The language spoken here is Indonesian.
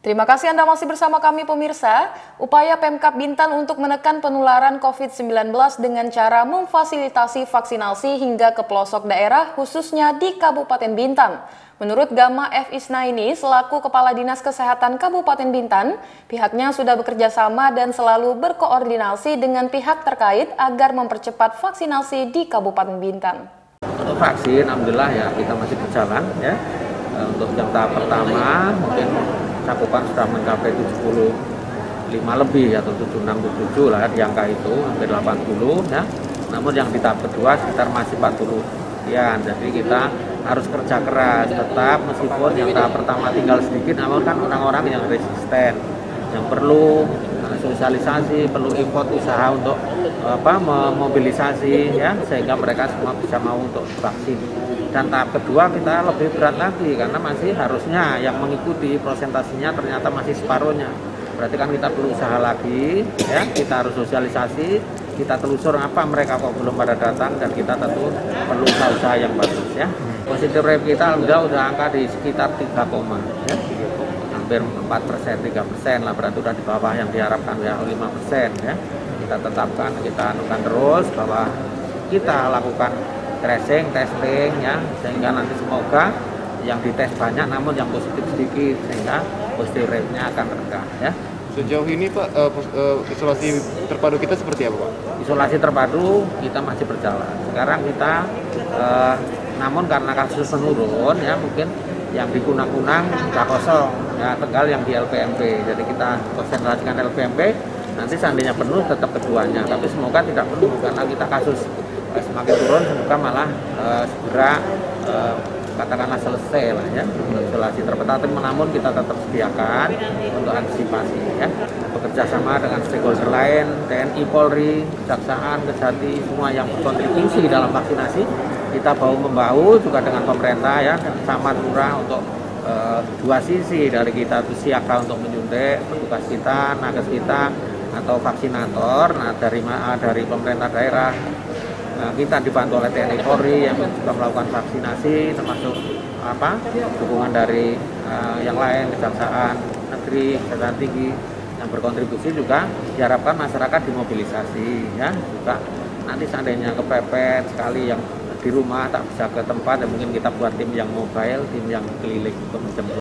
Terima kasih Anda masih bersama kami pemirsa. Upaya Pemkab Bintan untuk menekan penularan COVID-19 dengan cara memfasilitasi vaksinasi hingga ke pelosok daerah khususnya di Kabupaten Bintan. Menurut Gama F. Isnaini selaku Kepala Dinas Kesehatan Kabupaten Bintan, pihaknya sudah bekerja sama dan selalu berkoordinasi dengan pihak terkait agar mempercepat vaksinasi di Kabupaten Bintan. Untuk vaksin, alhamdulillah ya kita masih berjalan ya. Untuk yang tahap pertama mungkin cakupan sudah mencapai 75 lebih atau 76-77 lah di angka itu, hampir 80 ya. Namun yang di tahap kedua sekitar masih 40 sekian. Jadi kita harus kerja keras tetap meskipun yang tahap pertama tinggal sedikit, namun kan orang-orang yang resisten, yang perlu sosialisasi, perlu import usaha untuk memobilisasi ya sehingga mereka semua bisa mau untuk vaksin. Dan tahap kedua kita lebih berat lagi karena masih harusnya yang mengikuti prosentasinya ternyata masih separuhnya. Berarti kan kita perlu usaha lagi ya, kita harus sosialisasi, kita telusur apa mereka kok belum pada datang dan kita tentu perlu usaha yang bagus ya. Positif rate kita alhamdulillah udah angka di sekitar 3, ya. Hampir 4%, 3% lah, berarti udah di bawah yang diharapkan ya 5% ya. Kita tetapkan, kita anukan terus bahwa kita lakukan tracing, testing ya, sehingga nanti semoga yang dites banyak namun yang positif sedikit sehingga positif rate-nya akan rendah ya. Sejauh ini Pak, isolasi terpadu kita seperti apa Pak? Isolasi terpadu kita masih berjalan. Sekarang kita namun karena kasus menurun ya mungkin yang di Kunang-Kunang sudah kosong ya, Tegal yang di LPMP. Jadi kita konsentrasikan LPMP, nanti seandainya penuh tetap keduanya, tapi semoga tidak penuh karena kita kasus semakin turun, semoga malah segera katakanlah selesai lah ya isolasi terpadu. Namun kita tetap sediakan untuk antisipasi ya, bekerja sama dengan stakeholder lain, TNI, Polri, Kejaksaan, Kejati, semua yang berkontribusi dalam vaksinasi. Kita bahu-membahu juga dengan pemerintah ya, sama lurah untuk dua sisi dari kita itu siaga untuk menyuntik petugas kita, nakes kita atau vaksinator. Nah dari pemerintah daerah kita dibantu oleh TNI Polri yang juga melakukan vaksinasi, termasuk dukungan dari yang lain, Kejaksaan Negeri, Kejaksaan Tinggi yang berkontribusi juga diharapkan masyarakat dimobilisasi ya. Juga nanti seandainya kepepet sekali yang di rumah tak bisa ke tempat, ya mungkin kita buat tim yang mobile, tim yang keliling untuk menjemput.